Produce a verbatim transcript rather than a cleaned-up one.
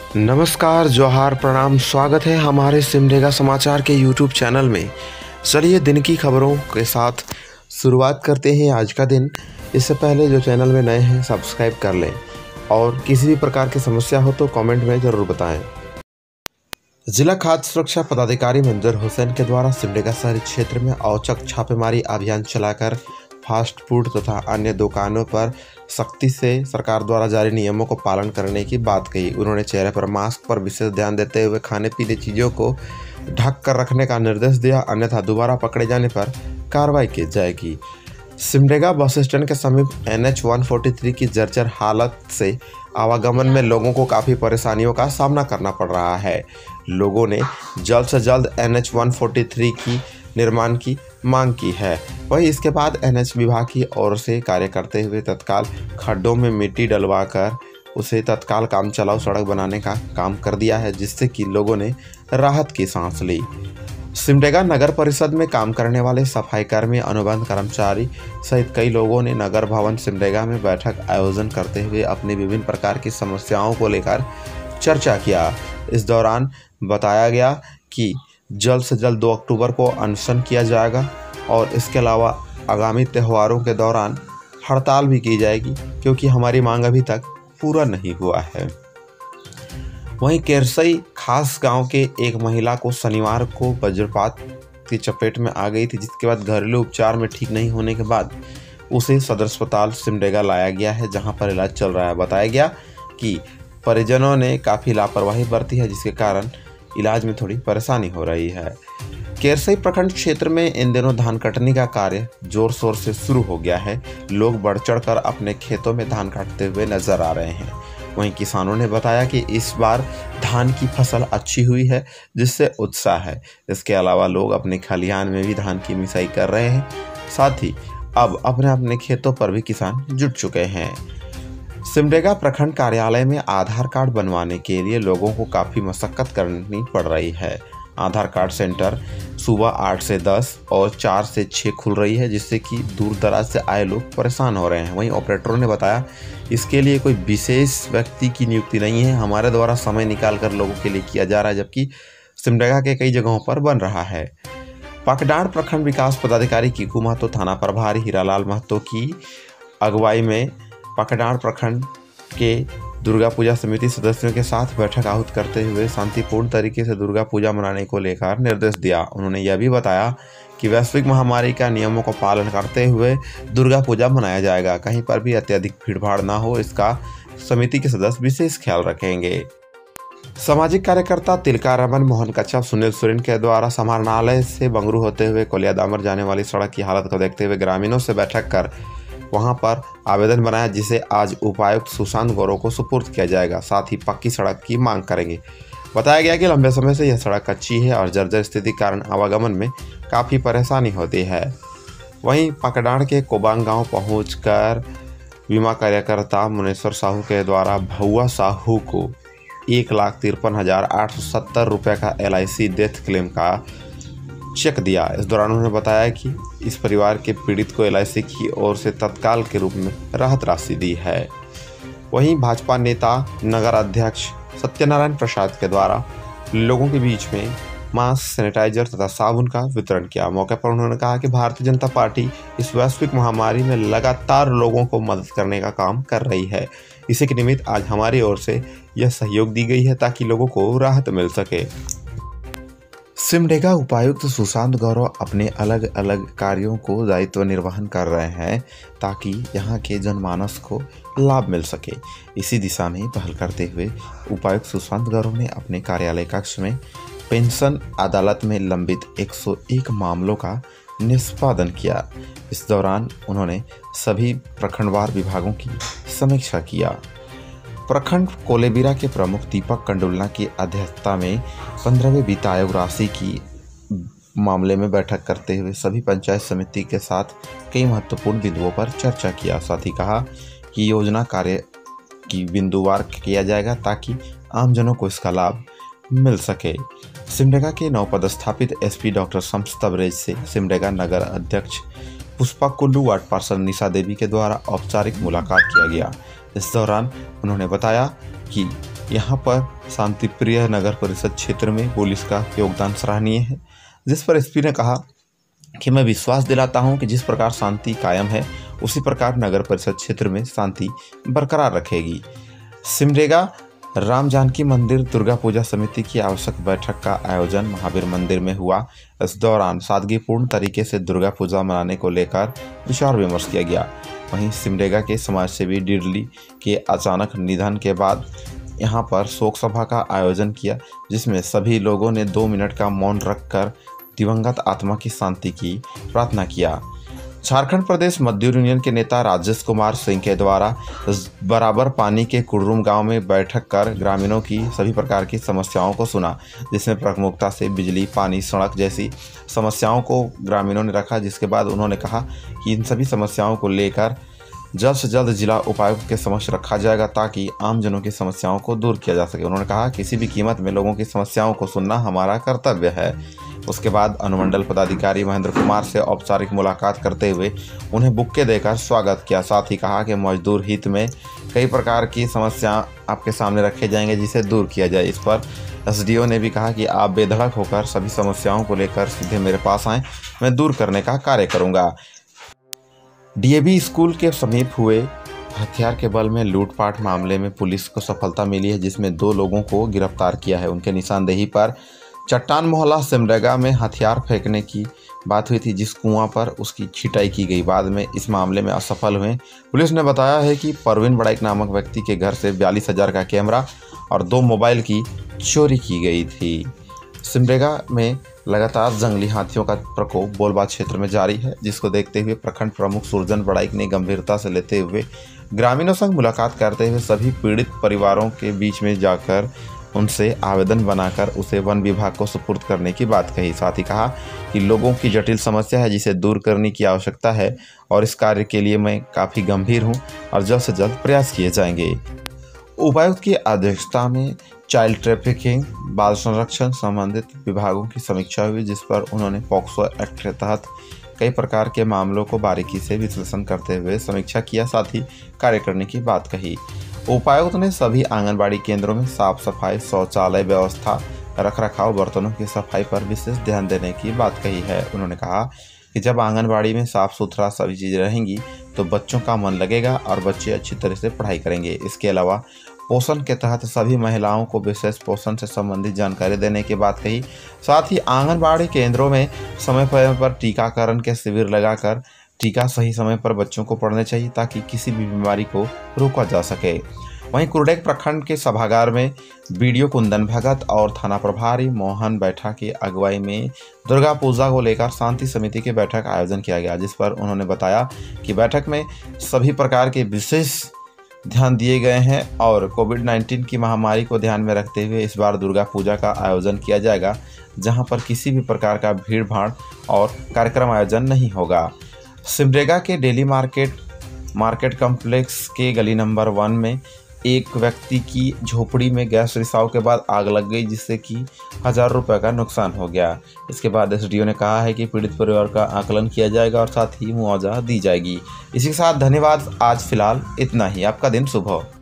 नमस्कार, जोहार, प्रणाम। स्वागत है हमारे सिमडेगा समाचार के यूट्यूब चैनल में। चलिए दिन की खबरों के साथ शुरुआत करते हैं आज का दिन। इससे पहले जो चैनल में नए हैं सब्सक्राइब कर लें और किसी भी प्रकार की समस्या हो तो कमेंट में ज़रूर बताएं। जिला खाद्य सुरक्षा पदाधिकारी मंजर हुसैन के द्वारा सिमडेगा शहरी क्षेत्र में औचक छापेमारी अभियान चलाकर फास्ट फूड तथा अन्य दुकानों पर सख्ती से सरकार द्वारा जारी नियमों को पालन करने की बात कही। उन्होंने चेहरे पर मास्क पर विशेष ध्यान देते हुए खाने पीने चीज़ों को ढक कर रखने का निर्देश दिया, अन्यथा दोबारा पकड़े जाने पर कार्रवाई की जाएगी। सिमडेगा बस स्टैंड के समीप N H one forty three की जर्जर हालत से आवागमन में लोगों को काफ़ी परेशानियों का सामना करना पड़ रहा है। लोगों ने जल्द से जल्द N H one forty three की निर्माण की मांग की है। वहीं इसके बाद एन एच विभाग की ओर से कार्य करते हुए तत्काल खड्डों में मिट्टी डलवाकर उसे तत्काल काम चलाऊ सड़क बनाने का काम कर दिया है, जिससे कि लोगों ने राहत की सांस ली। सिमडेगा नगर परिषद में काम करने वाले सफाई कर्मी, अनुबंध कर्मचारी सहित कई लोगों ने नगर भवन सिमडेगा में बैठक आयोजन करते हुए अपनी विभिन्न प्रकार की समस्याओं को लेकर चर्चा किया। इस दौरान बताया गया कि जल्द से जल्द दो अक्टूबर को अनशन किया जाएगा और इसके अलावा आगामी त्योहारों के दौरान हड़ताल भी की जाएगी, क्योंकि हमारी मांग अभी तक पूरा नहीं हुआ है। वहीं केरसई खास गांव के एक महिला को शनिवार को वज्रपात की चपेट में आ गई थी, जिसके बाद घरेलू उपचार में ठीक नहीं होने के बाद उसे सदर अस्पताल सिमडेगा लाया गया है, जहां पर इलाज चल रहा है। बताया गया कि परिजनों ने काफ़ी लापरवाही बरती है, जिसके कारण इलाज में थोड़ी परेशानी हो रही है। केरसई प्रखंड क्षेत्र में इन दिनों धान कटनी का कार्य जोर शोर से शुरू हो गया है। लोग बढ़ चढ़ कर अपने खेतों में धान काटते हुए नजर आ रहे हैं। वहीं किसानों ने बताया कि इस बार धान की फसल अच्छी हुई है, जिससे उत्साह है। इसके अलावा लोग अपने खलिहान में भी धान की मिसाई कर रहे हैं। साथ ही अब अपने अपने खेतों पर भी किसान जुट चुके हैं। सिमडेगा प्रखंड कार्यालय में आधार कार्ड बनवाने के लिए लोगों को काफ़ी मशक्कत करनी पड़ रही है। आधार कार्ड सेंटर सुबह आठ से दस और चार से छः खुल रही है, जिससे कि दूर दराज से आए लोग परेशान हो रहे हैं। वहीं ऑपरेटरों ने बताया इसके लिए कोई विशेष व्यक्ति की नियुक्ति नहीं है, हमारे द्वारा समय निकाल कर लोगों के लिए किया जा रहा है, जबकि सिमडेगा के कई जगहों पर बन रहा है। पकडाड़ प्रखंड विकास पदाधिकारी कीकू महतो, थाना प्रभारी हीरालाल महतो की अगुवाई में पकडाड़ प्रखंड के दुर्गा पूजा समिति सदस्यों के साथ बैठक आहूत करते हुए शांतिपूर्ण तरीके से दुर्गा पूजा मनाने को लेकर निर्देश दिया। उन्होंने यह भी बताया कि वैश्विक महामारी का नियमों का पालन करते हुए दुर्गा पूजा मनाया जाएगा। कहीं पर भी अत्यधिक भीड़भाड़ ना हो, इसका समिति के सदस्य विशेष ख्याल रखेंगे। सामाजिक कार्यकर्ता तिलका रमन मोहन कच्छप सुनील सोरेन के द्वारा समाहरणालय से बंगरू होते हुए कोलिया दामर जाने वाली सड़क की हालत को देखते हुए ग्रामीणों से बैठक कर वहां पर आवेदन बनाया, जिसे आज उपायुक्त सुशांत गौरव को सुपुर्द किया जाएगा। साथ ही पक्की सड़क की मांग करेंगे। बताया गया कि लंबे समय से यह सड़क कच्ची है और जर्जर स्थिति के कारण आवागमन में काफ़ी परेशानी होती है। वहीं पकडाड़ के कोबांग गांव पहुंचकर बीमा कार्यकर्ता मुनेश्वर साहू के द्वारा भौआ साहू को एक लाख तिरपन हज़ार आठ सौ सत्तर रुपये का L I C death claim का चेक दिया। इस दौरान उन्होंने बताया कि इस परिवार के पीड़ित को एल आई सी की ओर से तत्काल के रूप में राहत राशि दी है। वहीं भाजपा नेता नगर अध्यक्ष सत्यनारायण प्रसाद के द्वारा लोगों के बीच में मास्क, सैनिटाइजर तथा साबुन का वितरण किया। मौके पर उन्होंने कहा कि भारतीय जनता पार्टी इस वैश्विक महामारी में लगातार लोगों को मदद करने का काम कर रही है। इसी के निमित्त आज हमारी ओर से यह सहयोग दी गई है ताकि लोगों को राहत मिल सके। सिमडेगा उपायुक्त सुशांत गौरव अपने अलग अलग कार्यों को दायित्व निर्वहन कर रहे हैं ताकि यहां के जनमानस को लाभ मिल सके। इसी दिशा में पहल करते हुए उपायुक्त सुशांत गौरव ने अपने कार्यालय कक्ष में पेंशन अदालत में लंबित एक सौ एक मामलों का निष्पादन किया। इस दौरान उन्होंने सभी प्रखंडवार विभागों की समीक्षा किया। प्रखंड कोलेबिरा के प्रमुख दीपक कंडुलना की अध्यक्षता में पंद्रहवें वित्त आयोग राशि की मामले में बैठक करते हुए सभी पंचायत समिति के साथ कई महत्वपूर्ण बिंदुओं पर चर्चा किया। साथ ही कहा कि योजना कार्य की बिंदुवार किया जाएगा ताकि आमजनों को इसका लाभ मिल सके। सिमडेगा के नवपदस्थापित S P doctor Shams Tabrez से सिमडेगा नगर अध्यक्ष पुष्पा कुल्लू, वार्ड पार्षद निशा देवी के द्वारा औपचारिक मुलाकात किया गया। इस दौरान उन्होंने बताया कि यहाँ पर शांतिप्रिय नगर परिषद क्षेत्र में पुलिस का योगदान सराहनीय है, जिस पर एसपी ने कहा कि मैं विश्वास दिलाता हूं कि जिस प्रकार शांति कायम है उसी प्रकार नगर परिषद क्षेत्र में शांति बरकरार रखेगी। सिमडेगा राम जानकी मंदिर दुर्गा पूजा समिति की आवश्यक बैठक का आयोजन महावीर मंदिर में हुआ। इस दौरान सादगीपूर्ण तरीके से दुर्गा पूजा मनाने को लेकर विचार विमर्श किया गया। वहीं सिमडेगा के समाजसेवी डिडली के अचानक निधन के बाद यहां पर शोक सभा का आयोजन किया, जिसमें सभी लोगों ने दो मिनट का मौन रखकर दिवंगत आत्मा की शांति की प्रार्थना किया। झारखंड प्रदेश मजदूर यूनियन के नेता राजेश कुमार सिंह के द्वारा बराबर पानी के कुड़रुम गांव में बैठक कर ग्रामीणों की सभी प्रकार की समस्याओं को सुना, जिसमें प्रमुखता से बिजली, पानी, सड़क जैसी समस्याओं को ग्रामीणों ने रखा। जिसके बाद उन्होंने कहा कि इन सभी समस्याओं को लेकर जल्द से जल्द जिला उपायुक्त के समक्ष रखा जाएगा ताकि आमजनों की समस्याओं को दूर किया जा सके। उन्होंने कहा किसी भी कीमत में लोगों की समस्याओं को सुनना हमारा कर्तव्य है। उसके बाद अनुमंडल पदाधिकारी महेंद्र कुमार से औपचारिक मुलाकात करते हुए उन्हें बुक्के देकर स्वागत किया। साथ ही कहा कि मजदूर हित में कई प्रकार की समस्या आपके सामने रखे जाएंगे जिसे दूर किया जाए। इस पर एसडीओ ने भी कहा कि आप बेधड़क होकर सभी समस्याओं को लेकर सीधे मेरे पास आएँ, मैं दूर करने का कार्य करूँगा। डीएवी स्कूल के समीप हुए हथियार के बल में लूटपाट मामले में पुलिस को सफलता मिली है, जिसमें दो लोगों को गिरफ्तार किया है। उनके निशानदेही पर चट्टान मोहल्ला सिमडेगा में हथियार फेंकने की बात हुई थी, जिस कुआं पर उसकी छिटाई की गई। बाद में इस मामले में असफल हुए। पुलिस ने बताया है कि परवीन बड़ाइक नामक व्यक्ति के घर से बयालीस हजार का कैमरा और दो मोबाइल की चोरी की गई थी। सिमडेगा में लगातार जंगली हाथियों का प्रकोप बोलबाग क्षेत्र में जारी है, जिसको देखते हुए प्रखंड प्रमुख सुरजन बड़ाइक ने गंभीरता से लेते हुए ग्रामीणों संग मुलाकात करते हुए सभी पीड़ित परिवारों के बीच में जाकर उनसे आवेदन बनाकर उसे वन विभाग को सुपुर्द करने की बात कही। साथ ही कहा कि लोगों की जटिल समस्या है जिसे दूर करने की आवश्यकता है और इस कार्य के लिए मैं काफ़ी गंभीर हूं और जल्द से जल्द प्रयास किए जाएंगे। उपायुक्त की अध्यक्षता में चाइल्ड ट्रैफिकिंग, बाल संरक्षण संबंधित विभागों की समीक्षा हुई, जिस पर उन्होंने पॉक्सो एक्ट के तहत कई प्रकार के मामलों को बारीकी से विश्लेषण करते हुए समीक्षा किया, साथ ही कार्य करने की बात कही। उपायुक्त ने सभी आंगनबाड़ी केंद्रों में साफ सफाई, शौचालय व्यवस्था, रख रखाव, बर्तनों की सफाई पर विशेष ध्यान देने की बात कही है। उन्होंने कहा कि जब आंगनबाड़ी में साफ सुथरा सभी चीज़ें रहेंगी तो बच्चों का मन लगेगा और बच्चे अच्छी तरह से पढ़ाई करेंगे। इसके अलावा पोषण के तहत सभी महिलाओं को विशेष पोषण से संबंधित जानकारी देने की बात कही। साथ ही आंगनबाड़ी केंद्रों में समय पर टीकाकरण के शिविर लगाकर टीका सही समय पर बच्चों को पड़ने चाहिए ताकि किसी भी बीमारी को रोका जा सके। वहीं कुरडेग प्रखंड के सभागार में बीडीओ कुंदन भगत और थाना प्रभारी मोहन बैठा की अगुवाई में दुर्गा पूजा को लेकर शांति समिति की बैठक आयोजन किया गया, जिस पर उन्होंने बताया कि बैठक में सभी प्रकार के विशेष ध्यान दिए गए हैं और कोविड नाइन्टीन की महामारी को ध्यान में रखते हुए इस बार दुर्गा पूजा का आयोजन किया जाएगा, जहां पर किसी भी प्रकार का भीड़ भाड़ और कार्यक्रम आयोजन नहीं होगा। सिमडेगा के डेली मार्केट मार्केट कम्प्लेक्स के गली नंबर वन में एक व्यक्ति की झोपड़ी में गैस रिसाव के बाद आग लग गई, जिससे कि हजार रुपए का नुकसान हो गया। इसके बाद एसडीओ ने कहा है कि पीड़ित परिवार का आकलन किया जाएगा और साथ ही मुआवजा दी जाएगी। इसी के साथ धन्यवाद। आज फिलहाल इतना ही। आपका दिन शुभ हो।